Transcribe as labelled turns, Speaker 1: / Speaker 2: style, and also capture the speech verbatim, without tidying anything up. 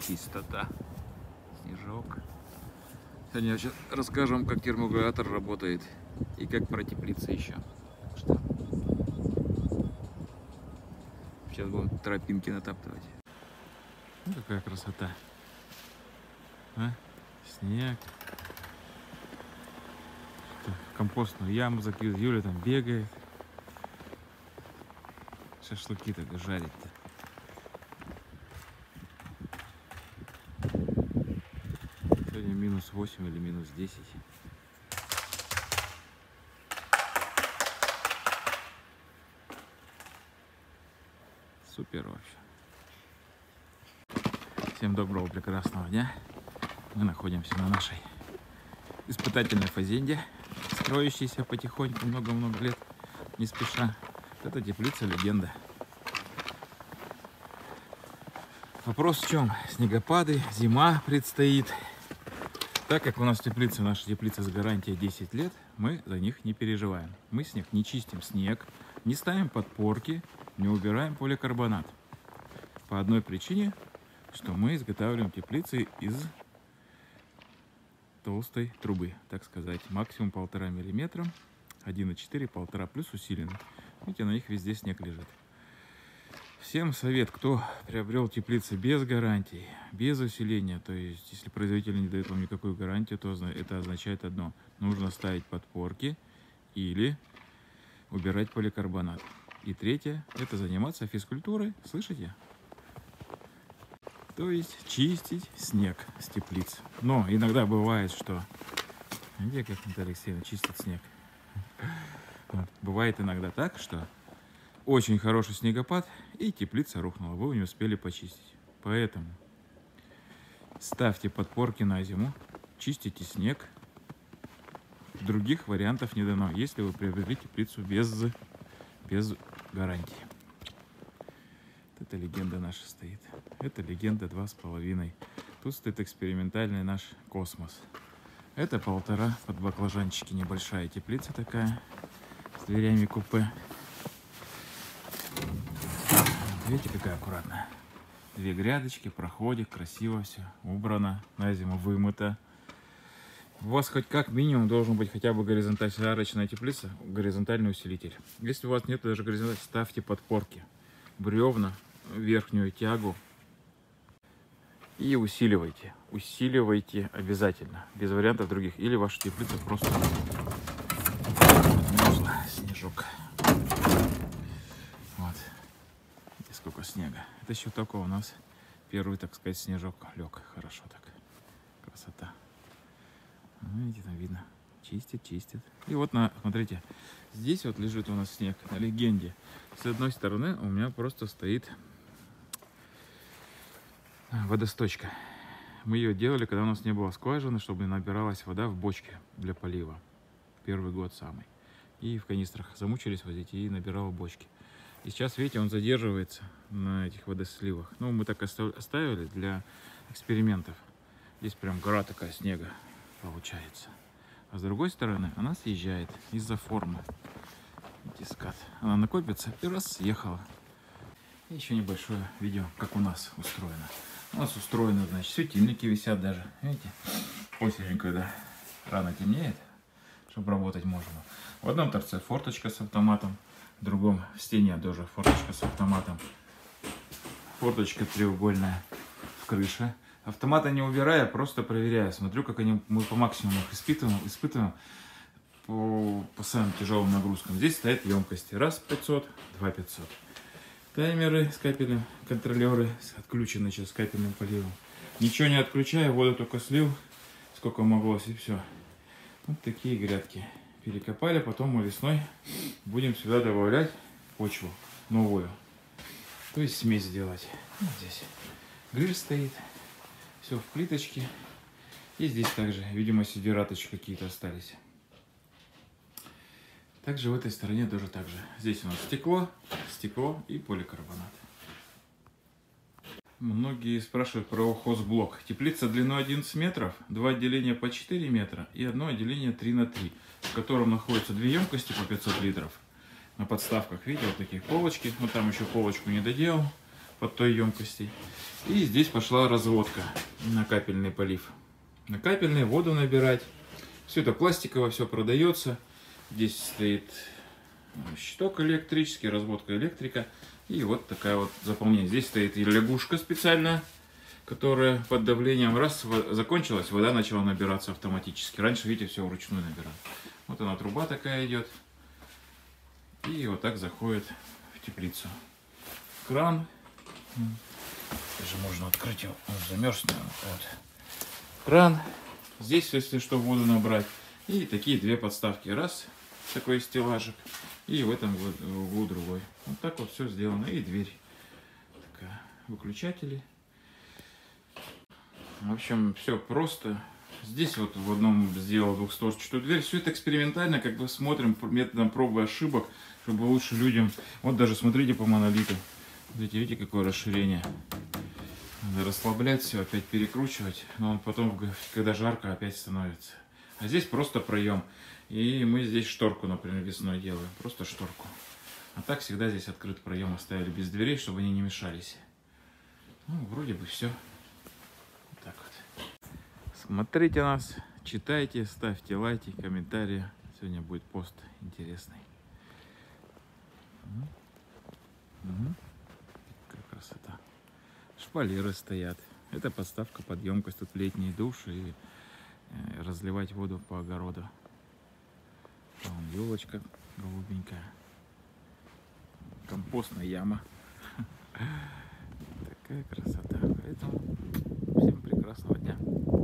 Speaker 1: чистота. Снежок. Сегодня сейчас расскажем, как терморегулятор работает и как протеплиться еще. Что? Сейчас будем тропинки натаптывать. Ну, какая красота. А? Снег. Компостную яму закидывает. Юля там бегает. Шашлыки так жарит-то. Сегодня минус восемь или минус десять. Супер вообще. Всем доброго прекрасного дня. Мы находимся на нашей испытательной фазенде, строящейся потихоньку много-много лет, не спеша. Это теплица легенда. Вопрос в чем? Снегопады, зима предстоит. Так как у нас теплица, наша теплица с гарантией десять лет, мы за них не переживаем. Мы снег не чистим снег, не ставим подпорки, не убираем поликарбонат. По одной причине, что мы изготавливаем теплицы из толстой трубы, так сказать, максимум полтора миллиметра, один и четыре, полтора плюс усиленный. Видите, на них везде снег лежит. Всем совет, кто приобрел теплицы без гарантии, без усиления, то есть если производитель не дает вам никакую гарантию, то это означает одно: нужно ставить подпорки или убирать поликарбонат. И третье, это заниматься физкультурой, слышите? То есть чистить снег с теплиц. Но иногда бывает, что... Видите, как Наталья Алексеевна чистит снег? Вот. Бывает иногда так, что очень хороший снегопад, и теплица рухнула, вы не успели почистить. Поэтому ставьте подпорки на зиму, чистите снег. Других вариантов не дано, если вы приобрели теплицу без, без гарантии. Это легенда наша стоит. Это легенда два с половиной. Тут стоит экспериментальный наш космос. Это полтора под баклажанчики, небольшая теплица такая, с дверями купе. Видите, какая аккуратная. Две грядочки, проходик, красиво все, убрано, на зиму вымыто. У вас хоть как минимум должен быть хотя бы горизонтально-арочная теплица, горизонтальный усилитель. Если у вас нет даже горизонтали, ставьте подпорки, бревна, верхнюю тягу и усиливайте. Усиливайте обязательно, без вариантов других. Или ваша теплица просто можно снежок. Вот. Видите, сколько снега. Это еще только у нас первый, так сказать, снежок лег. Хорошо так. Красота. Видите, там видно. Чистит, чистит. И вот, на, смотрите, здесь вот лежит у нас снег на легенде. С одной стороны у меня просто стоит водосточка. Мы ее делали, когда у нас не было скважины, чтобы набиралась вода в бочке для полива. Первый год самый. И в канистрах замучились возить и набирал бочки. И сейчас, видите, он задерживается на этих водосливах. Ну, мы так оставили для экспериментов. Здесь прям гора такая снега получается. А с другой стороны она съезжает из-за формы. Видите, скат. Она накопится и раз съехала. И еще небольшое видео, как у нас устроено. У нас устроено, значит, светильники висят даже. Видите? Осенью, когда рано темнеет, чтобы работать можно. В одном торце форточка с автоматом, в другом в стене тоже форточка с автоматом. Форточка треугольная в крыше. Автомата не убирая, просто проверяю. Смотрю, как они, мы по максимуму их испытываем, испытываем по, по самым тяжелым нагрузкам. Здесь стоят емкости. Раз пятьсот, два пятьсот. Таймеры с капелем, контролеры отключены сейчас с капельным поливом. Ничего не отключаю, воду только слил, сколько моглось, и все. Вот такие грядки. Перекопали, потом мы весной будем сюда добавлять почву новую. То есть смесь делать. Вот здесь гриль стоит. Все в плиточке. И здесь также, видимо, сидераточки какие-то остались. Также в этой стороне тоже так же. Здесь у нас стекло, стекло и поликарбонат. Многие спрашивают про хозблок. Теплица длиной одиннадцать метров, два отделения по четыре метра и одно отделение три на три, в котором находятся две емкости по пятьсот литров. На подставках, видите, вот такие полочки. Вот там еще полочку не доделал. под той емкостью. И здесь пошла разводка на капельный полив. На капельный воду набирать. Все это пластиковое, все продается. Здесь стоит щиток электрический, разводка электрика. И вот такая вот заполнение. Здесь стоит и лягушка специальная, которая под давлением раз закончилась, вода начала набираться автоматически. Раньше, видите, все вручную набирал. Вот она, труба такая идет. И вот так заходит в теплицу. Кран. Даже можно открыть его, он замерз. Вот. Кран. Здесь, если что, воду набрать. И такие две подставки. Раз, такой стеллажик. И в этом углу другой. Вот так вот все сделано. И дверь. Такая. Выключатели. В общем, все просто. Здесь вот в одном сделал двухстворчатую дверь. Все это экспериментально, как бы смотрим методом пробы и ошибок, чтобы лучше людям. Вот даже смотрите по монолиту. Видите, видите, какое расширение. Надо расслаблять все, опять перекручивать. Но он потом, когда жарко, опять становится. А здесь просто проем. И мы здесь шторку, например, весной делаем. Просто шторку. А так всегда здесь открыт проем оставили без дверей, чтобы они не мешались. Ну, вроде бы все. Вот так вот. Смотрите нас, читайте, ставьте лайки, комментарии. Сегодня будет пост интересный. Угу. Какая красота. Шпалеры стоят. Это подставка под емкость. Тут летний душ и э, разливать воду по огороду. Вон елочка голубенькая. Компостная яма. Такая красота. Поэтому всем прекрасного дня.